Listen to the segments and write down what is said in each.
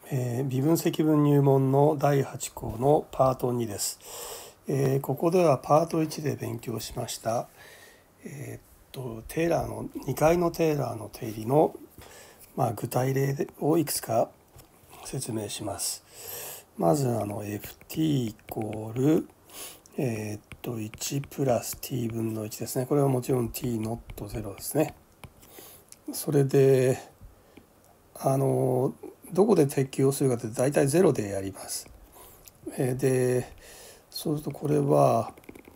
微分積分入門の第8項のパート2です。ここではパート1で勉強しました、テーラーの2階のテーラーの定理の、具体例をいくつか説明します。まずft イコール、1プラス t 分の1ですね。これはもちろん t ノット0ですね。それでどこで適用するかって大体0でやります。でそうするとこれは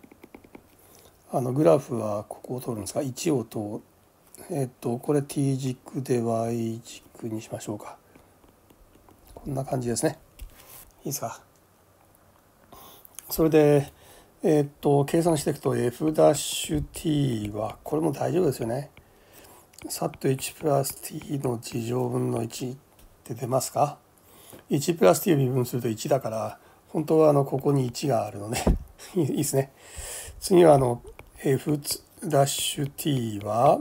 グラフはここを通るんですが1を通これ t 軸で y 軸にしましょうか。こんな感じですね。いいですか。それで計算していくと f'(t) はこれも大丈夫ですよね。さっと1プラス t の2乗分の1って出ますか。1プラス t を微分すると1だから本当はここに1があるのでいいですね。次はf'(t) は、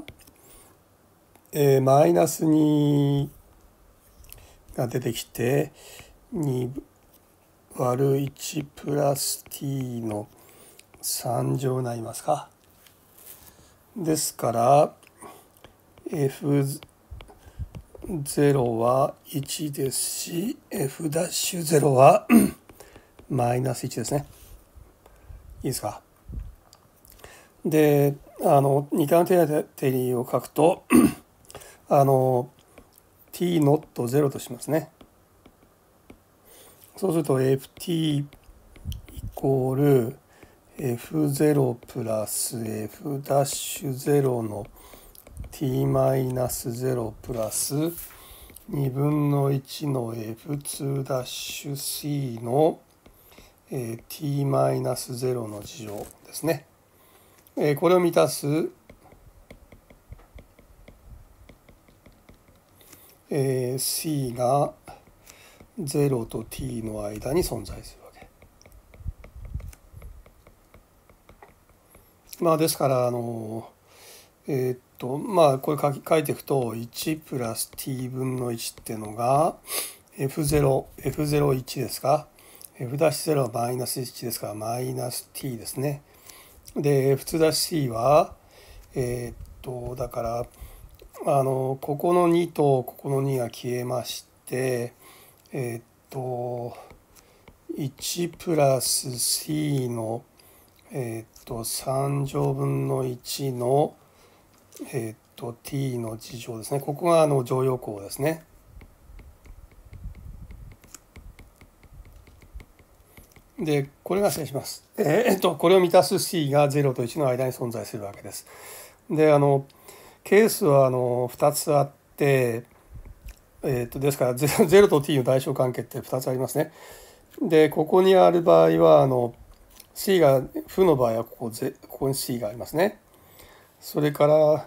マイナス2が出てきて2割る1プラス t の3乗になりますか。ですからF0 は1ですし F'0 はマイナス1ですね。いいですか。で2階の定理を書くとt ノット0としますね。そうすると ft イコール f0 プラス f'0 の t マイナス0プラス2分の1の f2'c の t マイナス0の2乗ですね。これを満たすc が0と t の間に存在するわけ。ですからこれ書いていくと1プラス t 分の1っていうのが F01 ですか。F'0 はマイナス1ですからマイナス t ですね。で F2'c はだからここの2とここの2が消えまして1プラス c の3乗分の1のt の2乗ですね。ここが乗用項ですね。でこれが失礼します。これを満たす c が0と1の間に存在するわけです。でケースは2つあってですから 0と t の大小関係って2つありますね。でここにある場合はc が負の場合はここに c がありますね。それから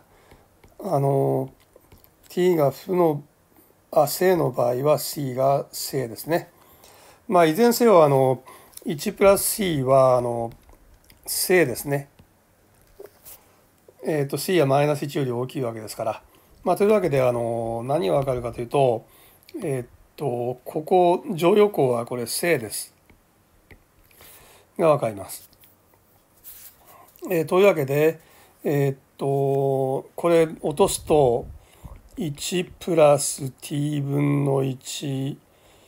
t が正の場合は c が正ですね。いずれにせよ1プラス c は正ですね。c はマイナス1より大きいわけですから。というわけで何がわかるかというとここ乗用項はこれ正ですがわかります。というわけでこれ落とすと1プラス t 分の1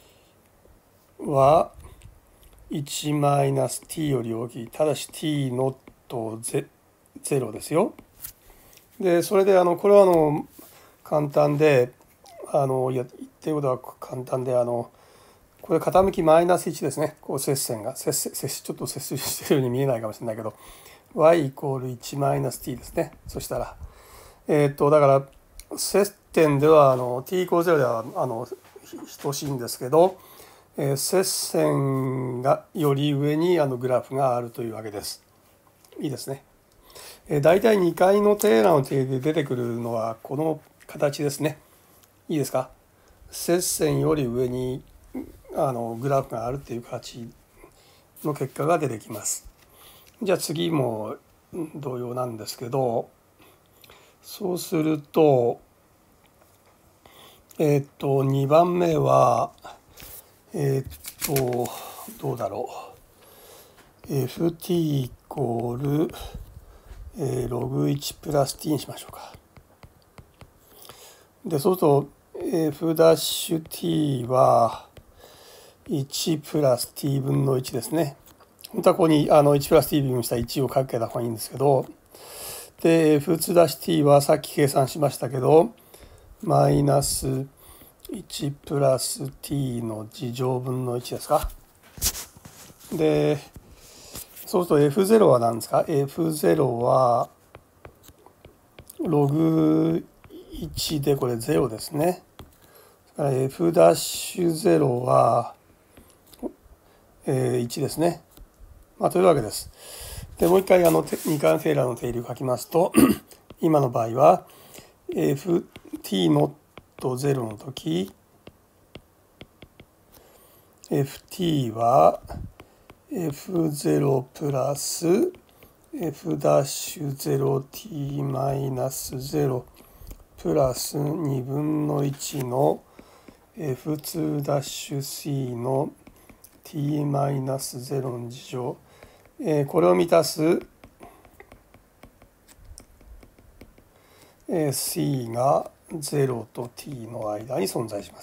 は1マイナス t より大きい。ただし t ノット0ですよ。でそれでこれは簡単で言ってることは簡単でこれ傾きマイナス1ですね。こう接線がちょっと接してるように見えないかもしれないけど y イコール1マイナス t ですね。そしたらだから接点ではt イコール0では等しいんですけど接線がより上にグラフがあるというわけです。いいですね。大体2階のテーラーの定理で出てくるのはこの形ですね。いいですか。接線より上にグラフがあるという形の結果が出てきます。じゃあ次も同様なんですけど、そうすると2番目はどうだろう。ft イコール、ログ1プラス t にしましょうか。で、そうすると f'(t) は1プラス t 分の1ですね。本当はここに1プラス t 分した1をかけた方がいいんですけど、で f'(t) はさっき計算しましたけど、マイナス1プラス t の2乗分の1ですか。で、そうすると F0 は何ですか？ F0 はログ1でこれ0ですね。F'0 は、1ですね。というわけです。で、もう一回二貫セーラーの定理を書きますと、今の場合は ft ノット0の時、ft は f0 プラス f'0t マイナス0プラス2分の1の f2'c の t マイナス0の2乗、これを満たすc が0と t の間に存在します。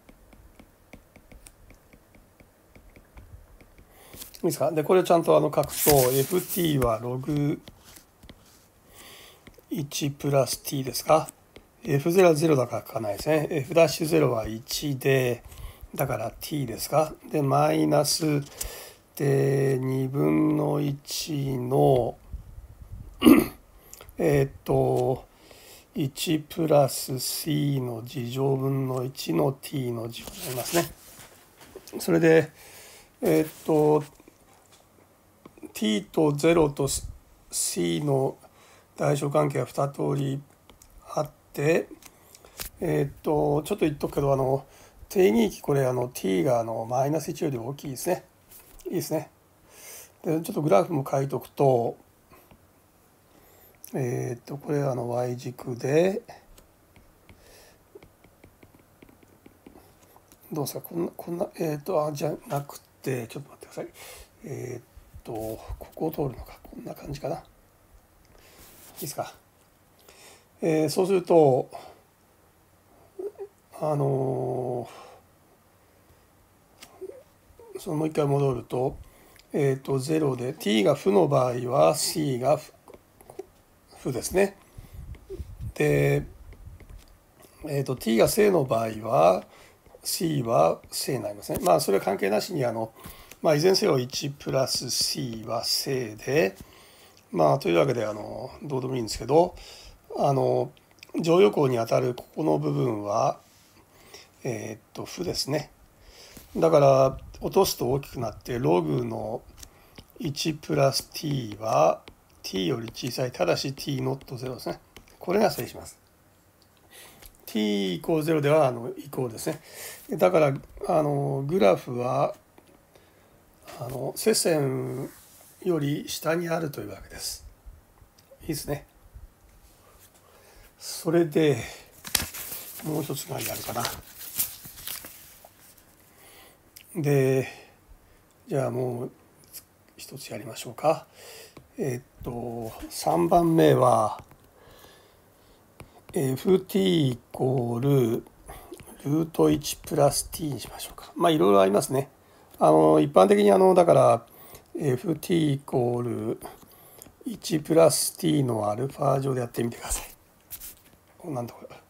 いいですか。で、これをちゃんと書くと ft はログ1プラス t ですか。f0 は0だから書かないですね。f'0 は1で、だから t ですか。で、マイナスで2分の1の1プラス c の2乗分の1の t の2になりますね。それで、t と0と c の大小関係は2通りあって、ちょっと言っとくけど、定義域これt がマイナス1より大きいですね。いいですね。で、ちょっとグラフも書いとくと、これy 軸で、どうですか、こんな、じゃなくて、ちょっと待ってください。ここを通るのか、こんな感じかな。いいですか。そうすると、もう一回戻ると、0で t が負の場合は c が負ですね。で、t が正の場合は c は正になりますね。それは関係なしにいずれにせよ1プラス c は正で、というわけでどうでもいいんですけど、乗用項にあたるここの部分は負ですね。だから落とすと大きくなってログの1プラス t は t より小さい、ただし t ノット0ですね。これが成立します。t イコール0では移行ですね。だからグラフは接線より下にあるというわけです。いいですね。それでもう一つ何やるかな。で、じゃあもう一つやりましょうか。3番目は ft イコールルート1プラス t にしましょうか。いろいろありますね。一般的にだから ft イコール1プラス t のアルファ乗でやってみてください。なんでこれ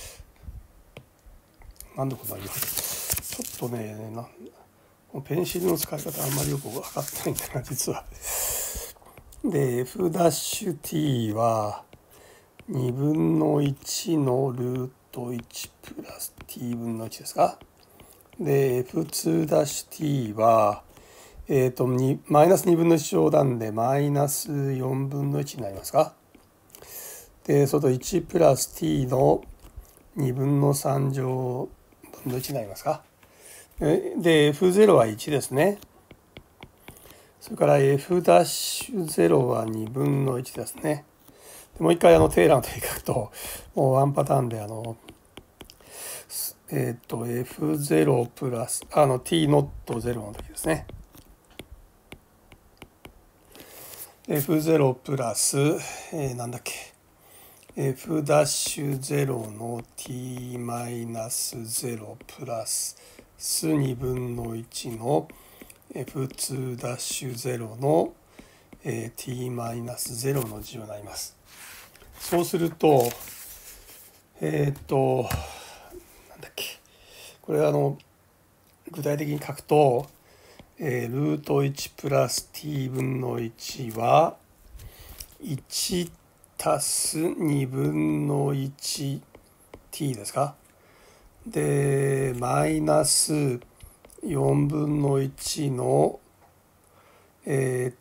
今ちょっとね、ペンシルの使い方あんまりよく分かってないんだな実は。で f'(t) は2分の1のルート1プラス t 分の1ですか。で f'(t) はマイナス2分の1乗なんでマイナス4分の1になりますか。でそれと1プラス t の2分の3乗分の1になりますか。で f0 は1ですね。それから f'0 は2分の1ですね。もう一回テーラーの定理書くともうワンパターンで F0 プラスt ノット0の時ですね。F0 プラス、なんだっけ、F' 0の t マイナス0プラス2分の1の F2' 0の、t マイナス0の字になります。そうすると、なんだっけ、これ具体的に書くと、ルート1プラス t 分の1は1足す2分の 1t ですか。でマイナス4分の1の1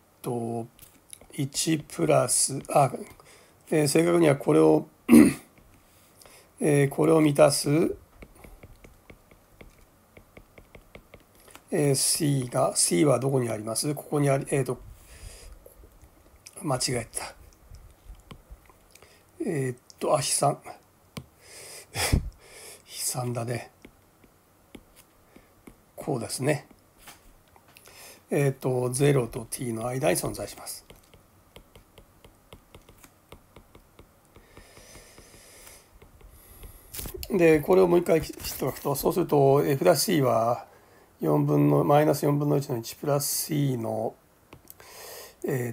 プラス正確にはこれをこれを満たすC はどこにあります？ここにあり、間違えた。悲惨。悲惨だね。こうですね。0と t の間に存在します。で、これをもう一回知っておくと、そうすると F'(c) はマイナス4分の1の1プラス c の2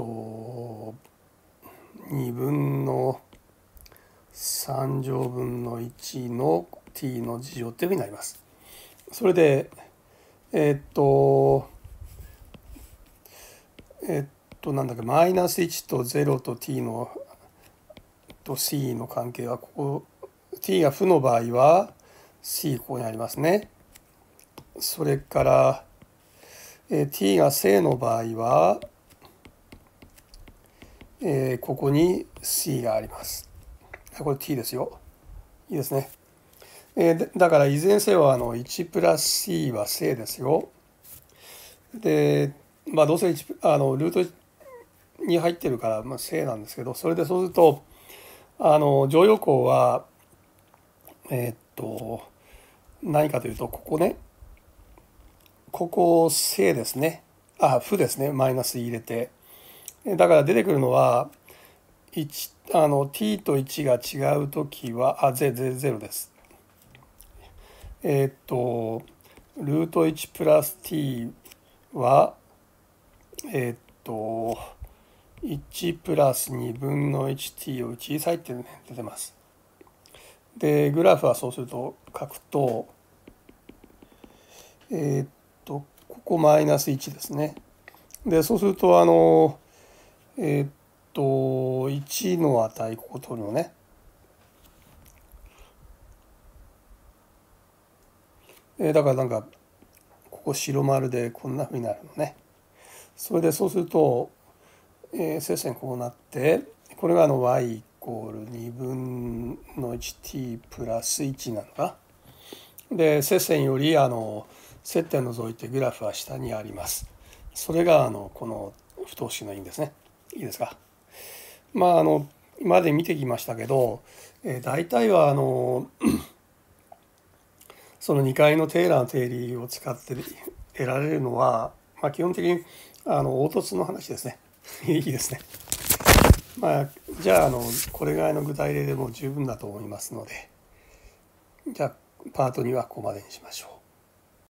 分の3乗分の1の t の事乗というふうになります。それでなんだっけ、マイナス1と0と t のと c の関係はここ t が負の場合は c ここにありますね。それから、t が正の場合は、ここに c があります。これ t ですよ。いいですね。だからいずれにせよ1プラス c は正ですよ。で、どうせルートに入ってるから、正なんですけど、それでそうすると乗用項は何かというと、ここね、ここ正ですね。負ですね。マイナス入れて。だから出てくるのはt と1が違うときは0です。ルート1プラス t は1プラス2分の 1t を小さいって出てます。でグラフはそうすると書くとここマイナス1ですね。でそうすると1の値ここ取るのね。だからなんかここ白丸でこんなふうになるのね。それでそうすると接線こうなって、これがy イコール2分の 1t プラス1なのか。で接線より接点を除いてグラフは下にあります。それがこの不等式の意味ですね。いいですか。今まで見てきましたけど、大体はその2階のテーラーの定理を使って得られるのは、基本的に凹凸の話ですね。いいですね。じゃあこれぐらいの具体例でも十分だと思いますので、じゃあパート2はここまでにしましょう。